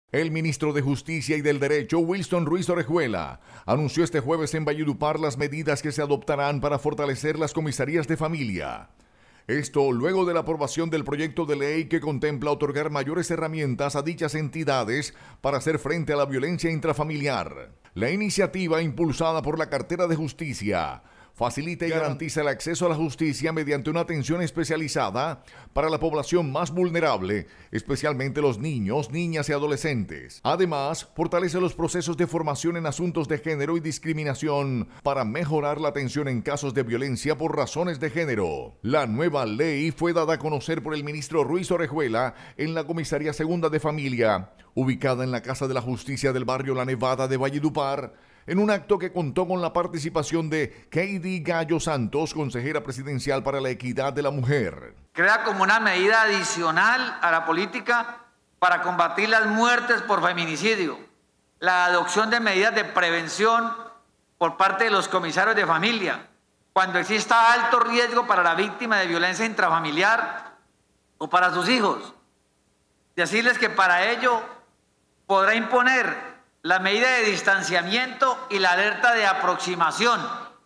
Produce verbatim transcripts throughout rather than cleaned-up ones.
El ministro de Justicia y del Derecho, Wilson Ruiz Orejuela, anunció este jueves en Valledupar las medidas que se adoptarán para fortalecer las comisarías de familia. Esto luego de la aprobación del proyecto de ley que contempla otorgar mayores herramientas a dichas entidades para hacer frente a la violencia intrafamiliar. La iniciativa, impulsada por la Cartera de Justicia, facilita y garantiza el acceso a la justicia mediante una atención especializada para la población más vulnerable, especialmente los niños, niñas y adolescentes. Además, fortalece los procesos de formación en asuntos de género y discriminación para mejorar la atención en casos de violencia por razones de género. La nueva ley fue dada a conocer por el ministro Ruiz Orejuela en la Comisaría Segunda de Familia, ubicada en la Casa de la Justicia del barrio La Nevada de Valledupar, en un acto que contó con la participación de Keidy Gallo Santos, consejera presidencial para la equidad de la mujer. Crea como una medida adicional a la política para combatir las muertes por feminicidio, la adopción de medidas de prevención por parte de los comisarios de familia, cuando exista alto riesgo para la víctima de violencia intrafamiliar o para sus hijos. Decirles que para ello podrá imponer la medida de distanciamiento y la alerta de aproximación,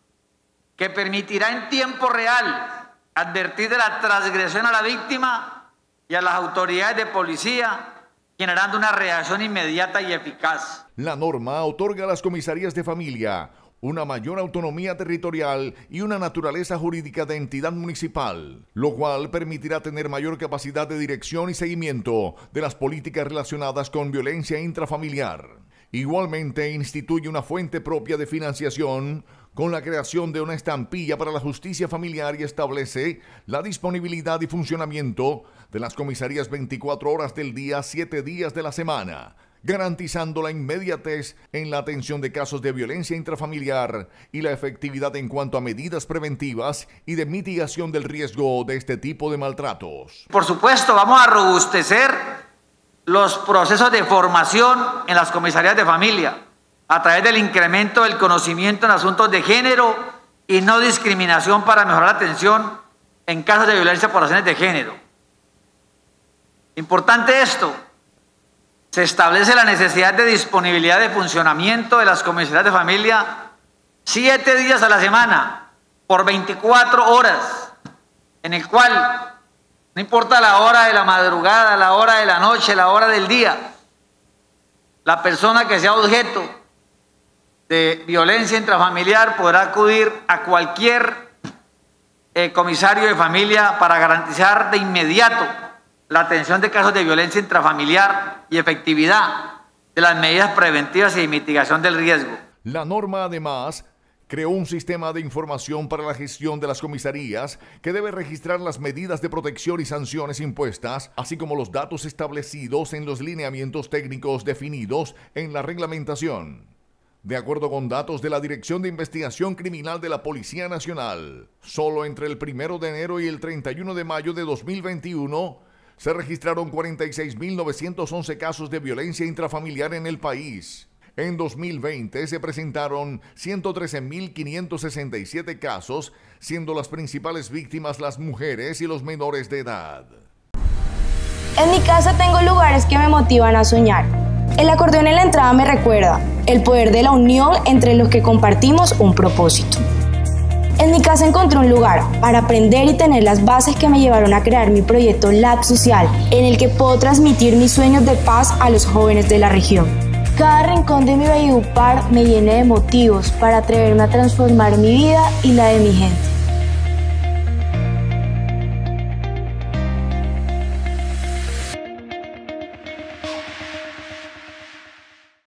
que permitirá en tiempo real advertir de la transgresión a la víctima y a las autoridades de policía, generando una reacción inmediata y eficaz. La norma otorga a las comisarías de familia una mayor autonomía territorial y una naturaleza jurídica de entidad municipal, lo cual permitirá tener mayor capacidad de dirección y seguimiento de las políticas relacionadas con violencia intrafamiliar. Igualmente instituye una fuente propia de financiación con la creación de una estampilla para la justicia familiar y establece la disponibilidad y funcionamiento de las comisarías veinticuatro horas del día, siete días de la semana, garantizando la inmediatez en la atención de casos de violencia intrafamiliar y la efectividad en cuanto a medidas preventivas y de mitigación del riesgo de este tipo de maltratos. Por supuesto, vamos a robustecer los procesos de formación en las comisarías de familia a través del incremento del conocimiento en asuntos de género y no discriminación para mejorar la atención en casos de violencia por razones de género. Importante esto, se establece la necesidad de disponibilidad de funcionamiento de las comisarías de familia siete días a la semana por veinticuatro horas, en el cual no importa la hora de la madrugada, la hora de la noche, la hora del día, la persona que sea objeto de violencia intrafamiliar podrá acudir a cualquier eh, comisario de familia para garantizar de inmediato la atención de casos de violencia intrafamiliar y efectividad de las medidas preventivas y de mitigación del riesgo. La norma, además, creó un sistema de información para la gestión de las comisarías que debe registrar las medidas de protección y sanciones impuestas, así como los datos establecidos en los lineamientos técnicos definidos en la reglamentación. De acuerdo con datos de la Dirección de Investigación Criminal de la Policía Nacional, solo entre el primero de enero y el treinta y uno de mayo de dos mil veintiuno se registraron cuarenta y seis mil novecientos once casos de violencia intrafamiliar en el país. En dos mil veinte se presentaron ciento trece mil quinientos sesenta y siete casos, siendo las principales víctimas las mujeres y los menores de edad. En mi casa tengo lugares que me motivan a soñar. El acordeón en la entrada me recuerda el poder de la unión entre los que compartimos un propósito. En mi casa encontré un lugar para aprender y tener las bases que me llevaron a crear mi proyecto Lab Social, en el que puedo transmitir mis sueños de paz a los jóvenes de la región. Cada rincón de mi Valledupar me llena de motivos para atreverme a transformar mi vida y la de mi gente.